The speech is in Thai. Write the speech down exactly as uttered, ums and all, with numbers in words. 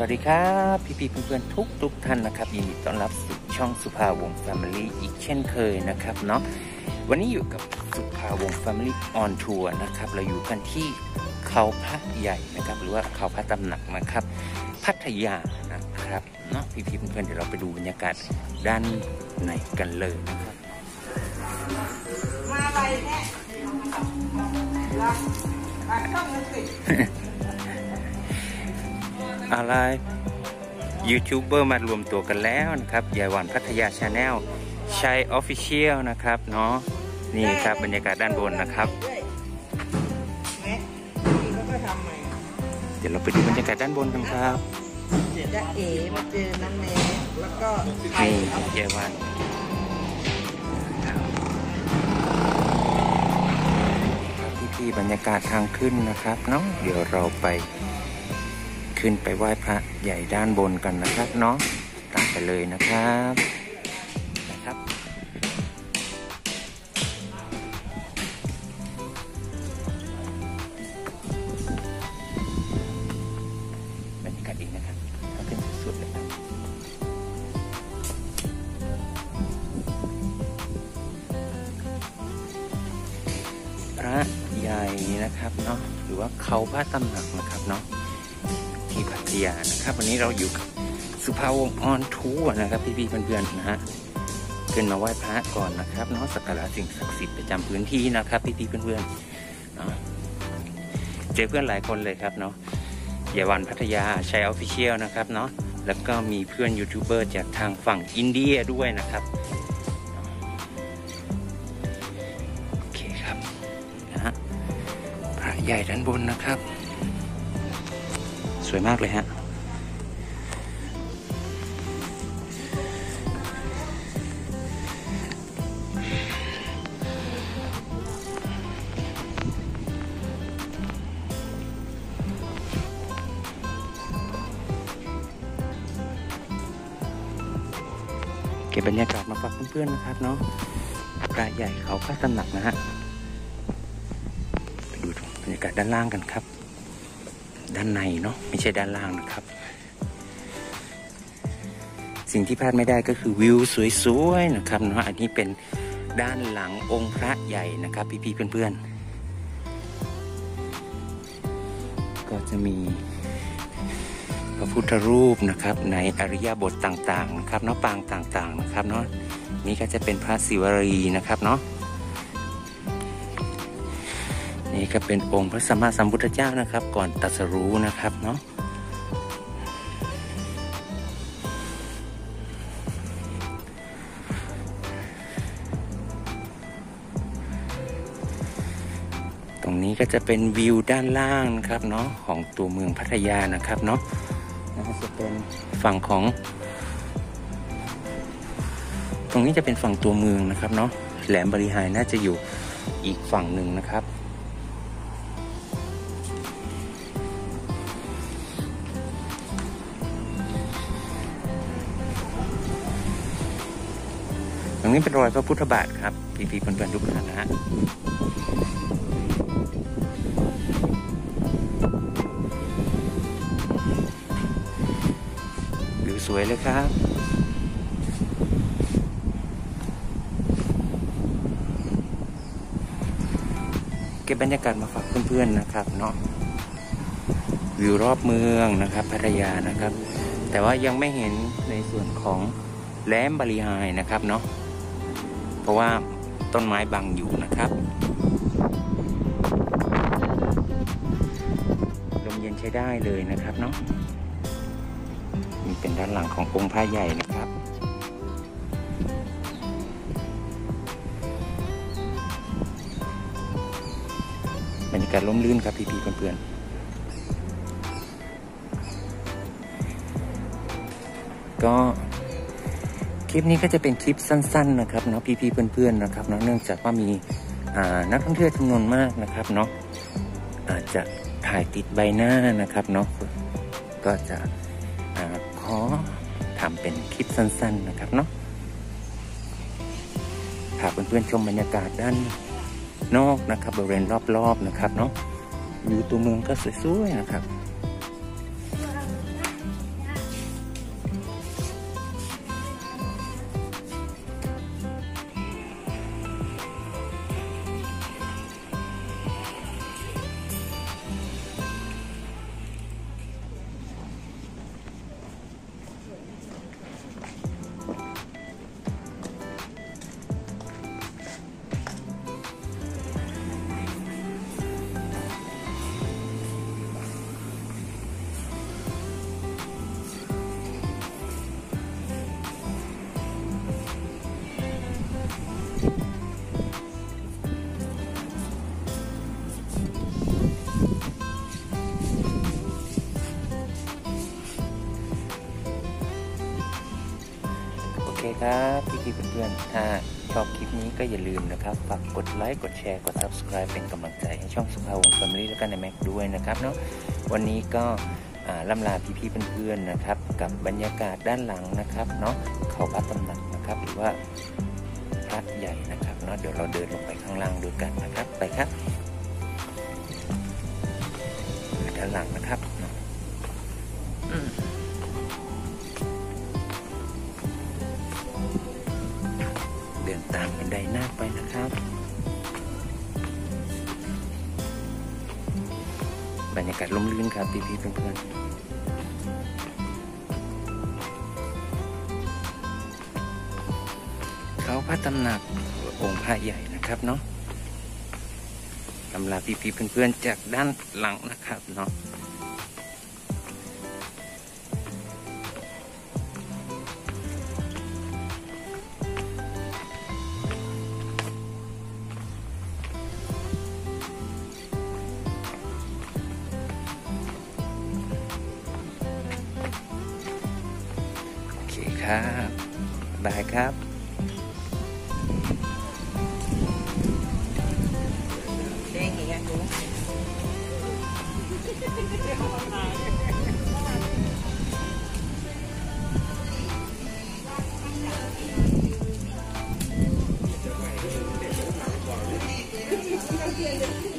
วัสดีครับพี่พี่เพื่อนๆทุกทุกท่านนะครับยินดีต้อนรับสู่ช่องสุภาวงศ์ Family อีกเช่นเคยนะครับเนาะวันนี้อยู่กับสุภาวงศ์ Family on Tour นะครับเราอยู่กันที่เขาพระใหญ่นะครับหรือว่าเขาพระตำหนักนะครับพัทยานะครับเนาะพี่พี่เพื่อนๆเดี๋ยวเราไปดูบรรยากาศด้านในกันเลยนะครับมาอะไรเนี่ยรักรักต้องมันสิอะไรยูทูบเบอร์มารวมตัวกันแล้วนะครับยายวันพัทยาชาแนลชัยออฟฟิเชียลนะครับเนาะนี่ครับบรรยากาศด้านบนนะครับเดี๋ยวเราไปดูบรรยากาศด้านบนกันครับจะเอ๋มาเจอน้ำแม่แล้วก็นี่ยายวันที่บรรยากาศทางขึ้นนะครับเนาะเดี๋ยวเราไปขึ้นไปไหว้พระใหญ่ด้านบนกันนะครับเนาะตามไปเลยนะครับนะครับบรรยากาศดีนะครับทางขึ้นสุดๆเลยครับพระใหญ่นะครับเนาะหรือว่าเขาพระตำหนักนะครับเนาะที่พัทยานะครับวันนี้เราอยู่กับสุภาวงศ์ออนทัวร์นะครับพี่ๆเพื่อนๆนะฮะขึ้นมาไหว้พระก่อนนะครับเนาะสักการะสิ่งศักดิ์สิทธิ์ประจำพื้นที่นะครับพี่ๆเพื่อนๆเนาะเจอเพื่อนหลายคนเลยครับเนาะยายวันพัทยาชัยออฟฟิเชียลนะครับเนาะแล้วก็มีเพื่อนยูทูบเบอร์จากทางฝั่งอินเดียด้วยนะครับโอเคครับนะฮะพระใหญ่ด้านบนนะครับสวยมากเลยฮะเก็บบรรยากาศมาฝากเพื่อนๆนะครับเนาะพระใหญ่เขาพระตำหนักนะฮะไปดูบรรยากาศด้านล่างกันครับด้านในเนาะไม่ใช่ด้านล่างนะครับสิ่งที่พลาดไม่ได้ก็คือวิวสวยๆนะครับเนาะอันนี้เป็นด้านหลังองค์พระใหญ่นะครับพี่ๆเพื่อนๆก็จะมีพระพุทธรูปนะครับในอริยบทต่างๆนะครับเนาะปางต่างๆนะครับเนาะนี่ก็จะเป็นพระศิวลีนะครับเนาะนี่ก็เป็นองค์พระสัมมาสัมพุทธเจ้านะครับก่อนตรัสรู้นะครับเนาะตรงนี้ก็จะเป็นวิวด้านล่างนะครับเนาะของตัวเมืองพัทยานะครับเนาะน่าจะเป็นฝั่งของตรงนี้จะเป็นฝั่งตัวเมืองนะครับเนาะแหลมบริหารน่าจะอยู่อีกฝั่งหนึ่งนะครับตรงนี้เป็นรอยพระพุทธบาทครับพี่ๆเพื่อนๆทุกท่านนะฮะวิวสวยเลยครับเก็บบรรยากาศมาฝากเพื่อนๆนะครับเนาะวิวรอบเมืองนะครับพัทยานะครับแต่ว่ายังไม่เห็นในส่วนของแหลมบริหารนะครับเนาะเพราะว่าต้นไม้บังอยู่นะครับลมเย็นใช้ได้เลยนะครับเนาะนี่เป็นด้านหลังขององค์พระใหญ่นะครับบรรยากาศร่มรื่นครับพี่ๆเพื่อนๆก็คลิปนี้ก็จะเป็นคลิปสั้นๆนะครับเนาะพี่ๆเพื่อนๆนะครับเนาะเนื่องจากว่ามีนักท่องเที่ยวจำนวนมากนะครับเนาะอาจจะถ่ายติดใบหน้านะครับเนาะก็จะขอทำเป็นคลิปสั้นๆนะครับเนาะพาเพื่อนๆชมบรรยากาศด้านนอกนะครับบริเวณรอบๆนะครับเนาะวิวตัวเมืองก็สวยๆนะครับครับพี่ๆเพื่อนๆถ้าชอบคลิปนี้ก็อย่าลืมนะครับฝากกดไลค์กดแชร์กด ซับสไครบ์ เป็นกำลังใจให้ช่องสุภาวงศ์แฟมิลี่และกันในแม็กด้วยนะครับเนาะวันนี้ก็ล่ำลาพี่ๆเพื่อนๆนะครับกับบรรยากาศด้านหลังนะครับเนาะเขาพระตำหนักนะครับหรือว่าพระใหญ่นะครับเนาะเดี๋ยวเราเดินลงไปข้างล่างด้วยกันนะครับไปครับด้านหลังนะครับเนาะเดินตามบันไดหน้าไปนะครับบรรยากาศร่มรื่นครับพี่ๆเพื่อนๆเขาพระตำหนักองค์พระใหญ่นะครับเนาะลำลาพี่ๆเพื่อนๆจากด้านหลังนะครับเนาะโอเคครับบายครับ Thank you.